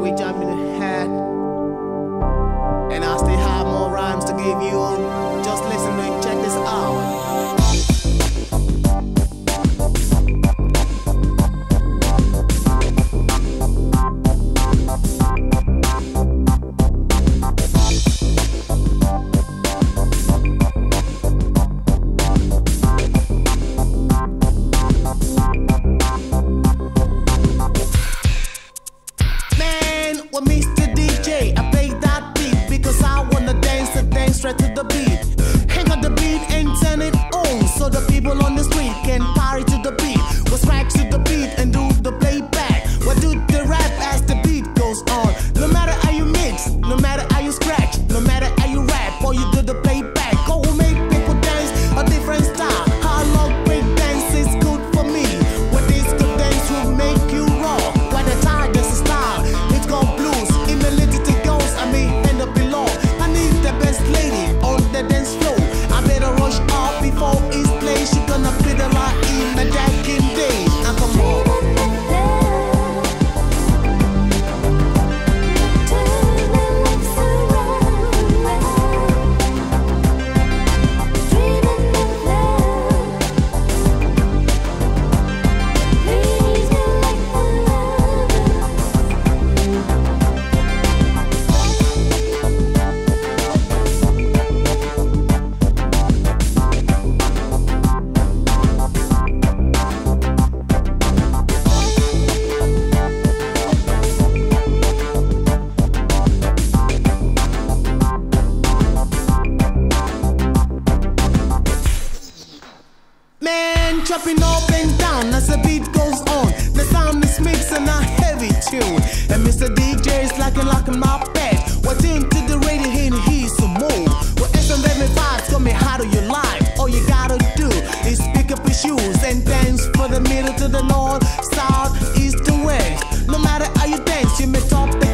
we jump in the head. And I still have more rhymes to give you. Just listen and check this out. Straight to the beat, hang on the beat and turn it on, so the people on the street can party to the beat. We'll scratch to the beat and do the playback. We'll do the rap as the beat goes on. No matter how you mix, no matter how you scratch, no matter how you rap or you do the playback. Go make people dance a different style. How long break dance is good for me. What is good dance will make you rock. When the time there's a style, it's called blues. In the little to goes, I may end up below. I need the best lady on the dance floor. I better rush off before it's played. She gonna fit a lot in my jacking days. Now come on. Chopping up and down as the beat goes on. The sound is mixed and a heavy tune. And Mr. DJ is locking my bed. We're tuned to the radio and he's some more. Well, SM vibes coming out of your life. All you gotta do is pick up your shoes and dance from the middle to the north, south, east and west. No matter how you dance, you may top